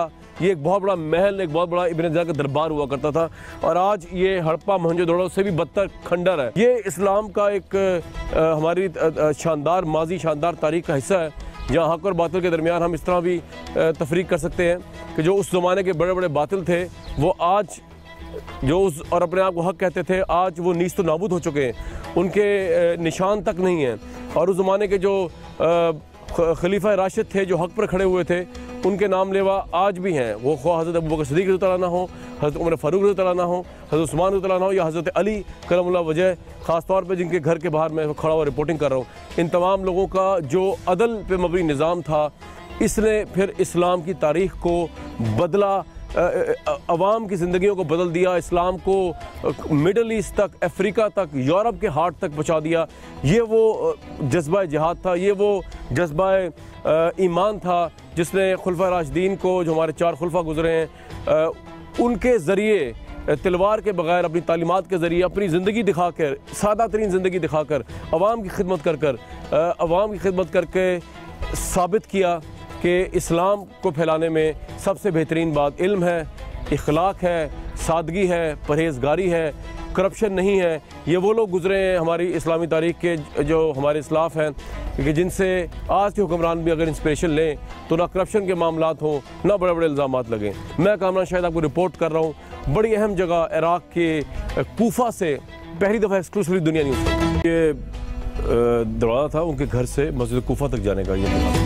ये एक बहुत बड़ा महल, एक बहुत बड़ा इब्न ज़िया का दरबार हुआ करता था, और आज ये हड़प्पा मोहनजोदड़ो से भी बदतर खंडर है। ये इस्लाम का एक हमारी शानदार माजी, शानदार तारीख का हिस्सा है, जहाँ हक़ और बातिल के दरमियान हम इस तरह भी तफरीक कर सकते हैं कि जो उस ज़माने के बड़े बड़े बातिल थे वो आज जो उस और अपने आप को हक़ कहते थे, आज वो नीस्त तो नाबूद हो चुके हैं, उनके निशान तक नहीं हैं। और उस ज़माने के जो खलीफा राशिद थे जो हक़ पर खड़े हुए थे, उनके नाम लेवा आज भी हैं। वो ख्वाह हज़रत अबू बकर सिद्दीक़ रज़ियल्लाहु अन्हु हो, हज़रत उमर फ़ारूक रज़ियल्लाहु अन्हु हो, हज़रत उस्मान रज़ियल्लाहु अन्हु हो, या हज़रत अली करमुल्लाह वजह, ख़ास तौर पे जिनके घर के बाहर मैं खड़ा हुआ रिपोर्टिंग कर रहा हूँ। इन तमाम लोगों का जो अदल पे मबनी निज़ाम था, इसने फिर इस्लाम की तारीख़ को बदला, अवाम की ज़िंदगियों को बदल दिया, इस्लाम को मिडल ईस्ट तक, अफ्रीका तक, यूरोप के हार्ट तक पहुँचा दिया। ये वो जज्बा जिहाद था, ये वो जज्बा ईमान था जिसने खुलफा राशिदीन को, जो हमारे 4 खुलफा गुजरे हैं, उनके ज़रिए तलवार के बग़ैर, अपनी तालीमात के ज़रिए, अपनी ज़िंदगी दिखाकर, सादा तरीन ज़िंदगी दिखाकर, अवाम की खिदमत अवाम की खिदमत करके साबित किया कि इस्लाम को फैलाने में सबसे बेहतरीन बात इल्म है, इखलाक है, सादगी है, परहेज़गारी है, करप्शन नहीं है। ये वो लोग गुजरे हैं हमारी इस्लामी तारीख़ के जो हमारे इस्लाफ हैं कि जिनसे आज के हुक्मरान भी अगर इंस्पिरेशन लें तो ना करप्शन के मामलात हों, ना बड़े बड़े इल्ज़ामात लगें। मैं कामरान शाहिद आपको रिपोर्ट कर रहा हूँ बड़ी अहम जगह इराक़ के कूफा से, पहली दफ़ा एक्सक्लूसिवली दुनिया न्यूज़। ये दरवाज़ा था उनके घर से मस्जिद कूफा तक जाने का। ये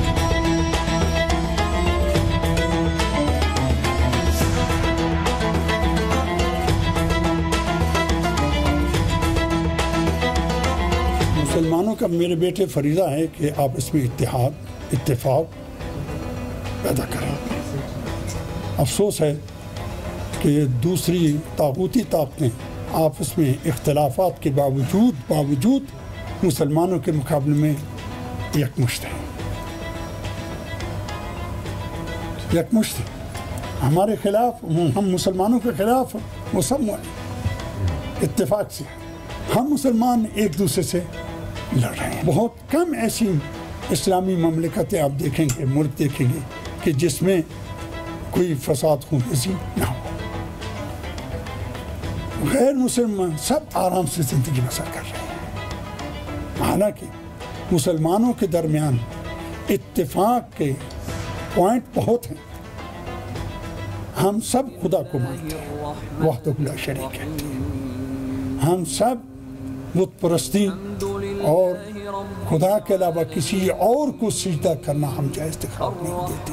मुसलमानों का मेरे बेटे फरीज़ा है कि आप इसमें इत्तेफाक पैदा करें। अफसोस है कि दूसरी तागूती ताकतें आपस में इख्तलाफात के बावजूद मुसलमानों के मुकाबले में यकमुश्त हैं। यकमुश्त हमारे खिलाफ, हम मुसलमानों के खिलाफ वो सब इत्तेफाक से, हम मुसलमान एक दूसरे से लड़ रहे हैं। बहुत कम ऐसी इस्लामी ममलिकतें आप देखेंगे, मुल्क देखेंगे कि जिसमें कोई फसाद खूनरेज़ी ना हो। गैर मुसलमान सब आराम से ज़िंदगी बसर कर रहे हैं। हालांकि मुसलमानों के दरमियान इत्तेफाक के पॉइंट बहुत हैं। हम सब खुदा को मानते हैं, वहदहू ला शरीक है। हम सब बुत परस्ती और खुदा के अलावा किसी और को सिजदा करना हम जायज़ दिखाव नहीं देते।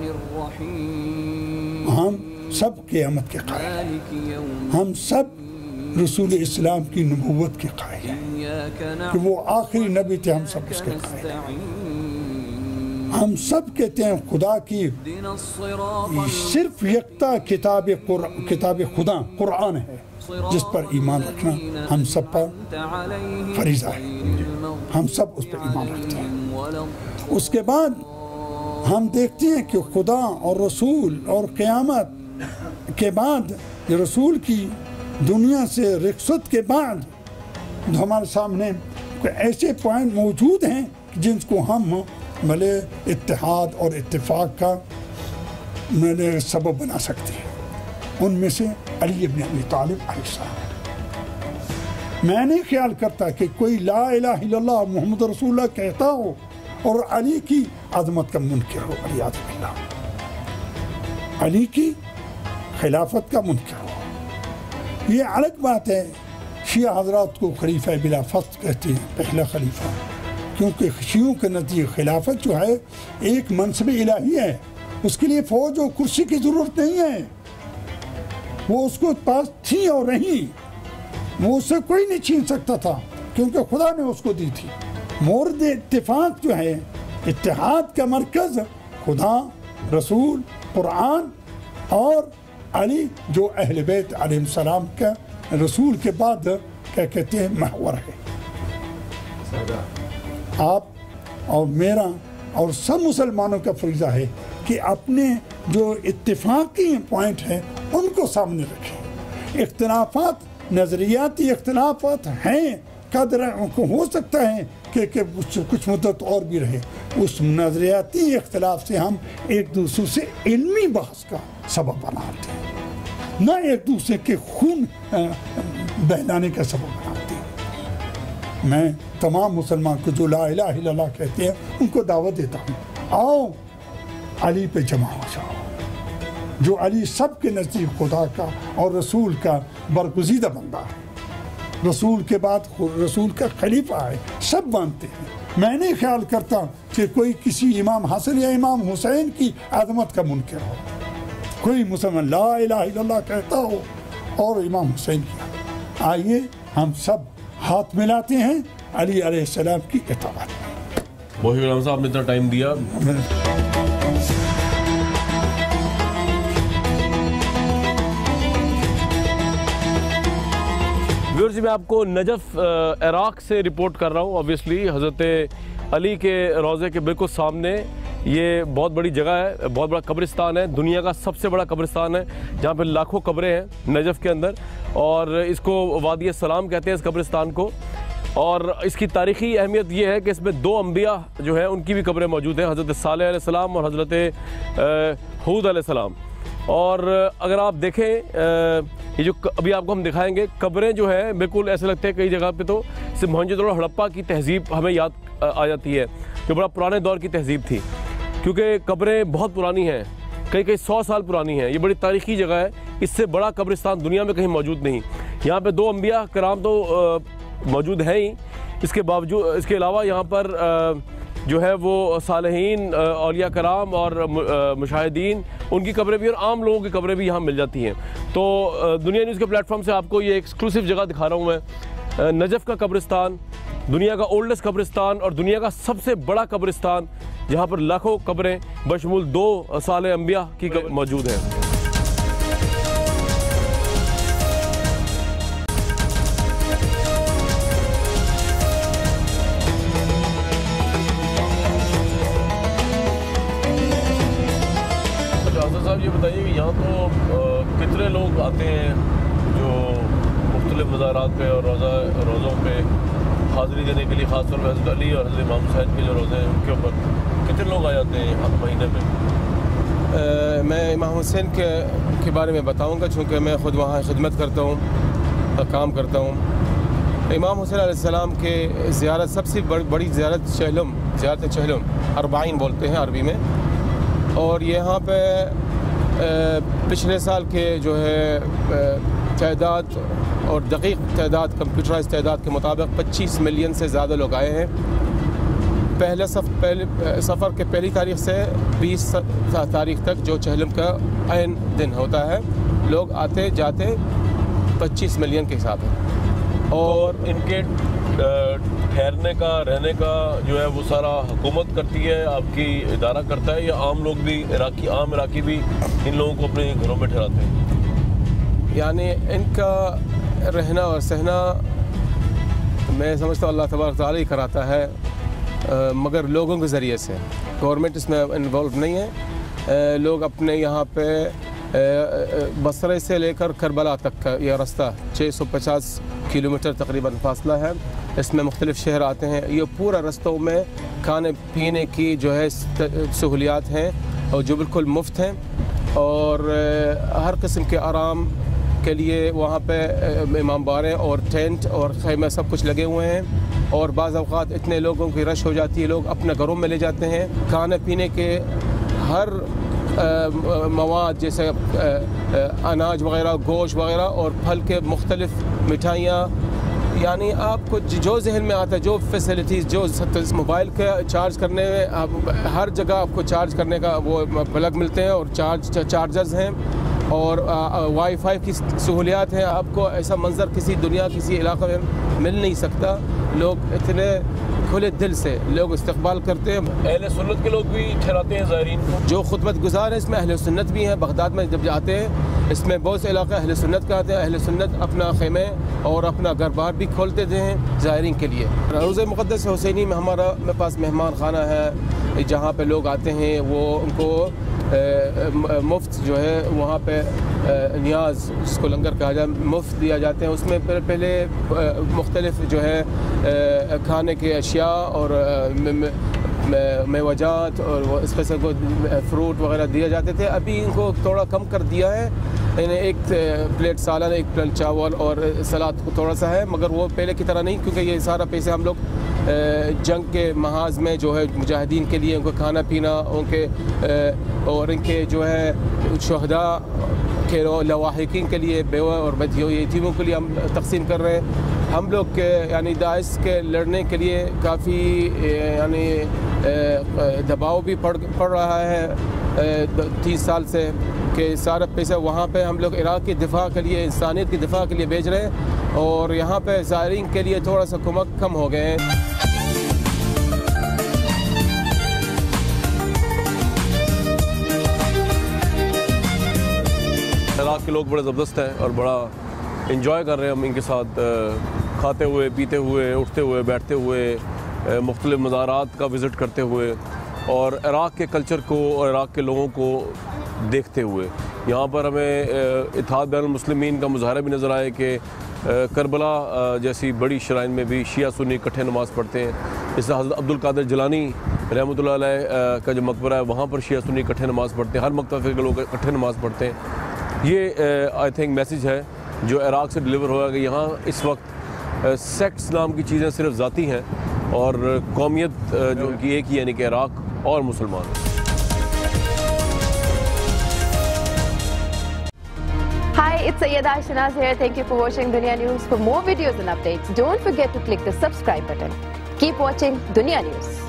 हम सब क़यामत के कायल हैं। हम सब रसूल इस्लाम की नबूवत के कायल हैं कि वो आखिरी नबी थे, हम सब उसके कायल हैं। हम सब कहते हैं खुदा की सिर्फ यकता किताब खुदा कुरान है जिस पर ईमान रखना हम सब पर फरीज़ा है। हम सब उस पर ईमान रखते हैं। उसके बाद हम देखते हैं कि खुदा और रसूल और क़यामत के बाद, रसूल की दुनिया से रिख्सत के बाद हमारे सामने ऐसे पॉइंट मौजूद हैं जिनको हम भले इत्तेहाद और इत्तेफाक का सबब बना सकते हैं। उनमें से अली इब्न अबी तालिब अलैहिस्सलाम। मैं नहीं ख्याल करता कि कोई ला इलाहा इल्लल्लाह मुहम्मद रसूलुल्लाह कहता हो और अली की अज़मत का मुनकिर हो, अली की खिलाफत का मुनकिर हो। ये अलग बात है। शिया हजरात को खलीफा बिला फख्र कहते हैं, पहला खलीफा, क्योंकि शियों के नज़दीक खिलाफत जो है एक मनसब इलाही है। उसके लिए फ़ौज और कुर्सी की ज़रूरत नहीं है, वो उसको पास थी और रही, वो उससे कोई नहीं छीन सकता था क्योंकि खुदा ने उसको दी थी। मोर्द इत्तेफाक जो है, इत्तेहाद का मरकज़ खुदा, रसूल, कुरान और अली जो अहले बैत अलैहिस्सलाम का रसूल के बाद क्या कहते हैं महवर है। आप और मेरा और सब मुसलमानों का फरीज़ा है कि अपने जो इत्तेफाकी पॉइंट हैं उनको सामने रखें। इख्तिलाफात, नज़रियाती इख्तिलाफात हैं, कदर हो सकता है कि कुछ मुद्दत और भी रहे, उस नज़रियाती इख्तलाफ से हम एक दूसरे से इल्मी बहस का सबब बनाते हैं, न एक दूसरे के खून बहलाने का सबब बनाते हैं। मैं तमाम मुसलमान को जो ला इलाहा इल्लल्लाह कहते हैं उनको दावत देता हूँ, आओ अली पे जमा हो जाओ। जो अली सब के नज़दीक खुदा का और रसूल का बरगुज़ीदा बंदा है, रसूल के बाद रसूल का खलीफा है, सब मानते हैं। मैं नहीं ख्याल करता कि कोई किसी इमाम हसन या इमाम हुसैन की आज़मत का मुनकर हो। कोई मुसलमान ला इलाहा इल्लल्लाह कहता हो और इमाम हुसैन की। आइए हम सब हाथ मिलाते हैं अली अलैहिस्सलाम की इताअत में। बहुत शुक्रिया साहब, आपने इतना टाइम दिया। व्यूअर्स, मैं आपको नजफ़ इराक़ से रिपोर्ट कर रहा हूँ। ऑब्वियसली हज़रत अली के रोज़े के बिल्कुल सामने ये बहुत बड़ी जगह है, बहुत बड़ा कब्रिस्तान है, दुनिया का सबसे बड़ा कब्रिस्तान है जहाँ पे लाखों कब्रें हैं नजफ़ के अंदर, और इसको वादी सलाम कहते हैं इस कब्रिस्तान को। और इसकी तारीख़ी अहमियत ये है कि इसमें 2 अंबिया जो हैं उनकी भी कब्रें मौजूद हैं, हज़रत सालेह अलैहिस्सलाम और हज़रत हूद अलैहिस्सलाम। और अगर आप देखें ये जो अभी आपको हम दिखाएंगे कब्रें जो है बिल्कुल ऐसे लगते हैं कई जगह पे तो सिर्फ मोहनजोदड़ो हड़प्पा की तहज़ीब हमें याद आ जाती है, जो बड़ा पुराने दौर की तहज़ीब थी, क्योंकि कब्रें बहुत पुरानी हैं, कई 100 साल पुरानी हैं। ये बड़ी तारीख़ी जगह है, इससे बड़ा कब्रिस्तान दुनिया में कहीं मौजूद नहीं। यहाँ पे 2 अंबिया कराम तो मौजूद हैं ही, इसके बावजूद इसके अलावा यहाँ पर जो है वो सालेहीन, औलिया कराम और मुशाहिदीन उनकी कब्रें भी और आम लोगों की कब्रें भी यहाँ मिल जाती हैं। तो दुनिया न्यूज़ के प्लेटफॉर्म से आपको ये एक्सक्लूसिव जगह दिखा रहा हूँ मैं, नजफ़ का कब्रिस्तान, दुनिया का ओल्डेस्ट कब्रिस्तान और दुनिया का सबसे बड़ा कब्रिस्तान, जहाँ पर लाखों कब्रें बशमूल 2 साले अंबिया की मौजूद हैं। ये बताइए कि यहाँ तो कितने लोग आते हैं जो मुख्तलिफ मज़ारात पे और रोज़ों पे हाज़िरी देने के लिए, ख़ासतौर पर हज़रत अली और हज़रत इमाम हुसैन के जो रोज़े हैं उनके ऊपर कितने लोग आ जाते हैं हर महीने में? मैं इमाम हुसैन के बारे में बताऊँगा, चूँकि मैं ख़ुद वहाँ खिदमत करता हूँ, काम करता हूँ। इमाम हुसैन अलैहिस्सलाम के ज़ियारत सबसे बड़ी ज़ियारत चहलम 40 बोलते हैं अरबी में, और यहाँ पे पिछले साल के जो है तादाद और दकीक तादाद, कंप्यूटराइज तादाद के मुताबिक 25 मिलियन से ज़्यादा लोग आए हैं। पहले सफ़र के पहली तारीख़ से 20 तारीख़ तक जो चहलम का ऐन दिन होता है, लोग आते जाते 25 मिलियन के हिसाब है। और इनके ठहरने का, रहने का जो है वो सारा हुकूमत करती है, आपकी इदारा करता है, या आम लोग भी आम इराकी भी इन लोगों को अपने घरों में ठहराते हैं? यानी इनका रहना और सहना मैं समझता हूँ अल्लाह तबारक तआला ही कराता है, मगर लोगों के ज़रिए से, गवर्नमेंट इसमें इन्वॉल्व नहीं है। लोग अपने यहाँ पे बसरे से लेकर करबला तक का यह रास्ता 650 किलोमीटर तकरीबन फासला है, इसमें मुख्तलिफ़ शहर आते हैं। ये पूरा रास्तों में खाने पीने की जो है सहूलियात हैं और जो बिल्कुल मुफ्त हैं, और हर किस्म के आराम के लिए वहाँ पे इमाम बारें और टेंट और खैमे सब कुछ लगे हुए हैं। और बाज़ औक़ात इतने लोगों की रश हो जाती है, लोग अपने घरों में ले जाते हैं खाने पीने के हर मवाद, जैसे अनाज वग़ैरह, गोश्त वग़ैरह और फल के मुख्तलिफ़ मिठाइयाँ, यानी आपको जो जहन में आता है, जो फैसिलिटीज़, जो मोबाइल के चार्ज करने में हर जगह आपको चार्ज करने का वो प्लग मिलते हैं और चार्जर्स हैं और वाईफाई की सहूलियात हैं। आपको ऐसा मंज़र किसी दुनिया किसी इलाक़े में मिल नहीं सकता। लोग इतने खुले दिल से लोग इस्तकबाल करते हैं। अहले सुन्नत के लोग भी ठहराते हैं ज़ायरीन को, जो खुतबत गुज़ार हैं इसमें अहले सुन्नत भी हैं। बगदाद में जब जाते हैं इसमें बहुत से इलाक़े अहले सुन्नत का आते हैं। अहले सुन्नत अपना खेमे और अपना घर बार भी खोल देते हैं ज़ायरीन के लिए। रोज़े मुक़द्दस हुसैनी में मेरे पास मेहमान खाना है, जहाँ पे लोग आते हैं, वो उनको मुफ्त जो है वहाँ पे नियाज़, जिसको लंगर कहा जाए, मुफ्त दिया जाते हैं। उसमें पहले मुख्तलिफ़ जो है खाने के अशिया और मेवाजात और स्पेशल को फ्रूट वगैरह दिए जाते थे। अभी इनको थोड़ा कम कर दिया है, इन्हें एक प्लेट सालन, एक प्लेट चावल और सलाद थोड़ा सा है, मगर वो पहले की तरह नहीं, क्योंकि ये सारा पैसे हम लोग जंग के महाज में जो है मुजाहिदीन के लिए उनको खाना पीना उनके और इनके जो है शहदा के लवाहिकीन के लिए, बेवा और यतीमों के लिए हम तकसीम कर रहे हैं। हम लोग के यानी दाइश के लड़ने के लिए काफ़ी यानी दबाव भी पड़ रहा है 30 साल से, कि सारा पैसा वहाँ पे हम लोग इराक़ के दिफा के लिए, इंसानियत के दिफा के लिए भेज रहे हैं, और यहाँ पे ज़ायरीन के लिए थोड़ा सा कम हो गए हैं। इराक़ के लोग बड़े ज़बरदस्त हैं और बड़ा इंजॉय कर रहे हैं हम इनके साथ, खाते हुए, पीते हुए, उठते हुए, बैठते हुए, मुख्तलिफ़ मज़ारात का विज़िट करते हुए और इराक़ के कल्चर को और इराक़ के लोगों को देखते हुए। यहाँ पर हमें इत्तेहाद बैनुल मुस्लिमीन का मुज़ाहरा भी नज़र आया कि करबला जैसी बड़ी शराइन में भी शिया सुन्नी इकट्ठे नमाज़ पढ़ते हैं। इससे हज़रत अब्दुल कादिर जिलानी रहमतुल्लाह अलैह का जो मकबरा है वहाँ पर शिया सुन्नी इकट्ठे नमाज़ पढ़ते हैं, हर मकतबे के लोग इकट्ठे नमाज़ पढ़ते हैं। ये आई थिंक मैसेज है जो इराक़ से डिलीवर होगा कि यहाँ इस वक्त सेक्ट्स नाम की चीज़ें सिर्फ ज़ाती हैं और कौमियत जो उनकी एक ही, यानी कि इराक़ और मुसलमान। Hi, it's Sayyeda Shanaz here. Thank you for watching Dunya News. For more videos and updates, don't forget to click the subscribe button. Keep watching Dunya News.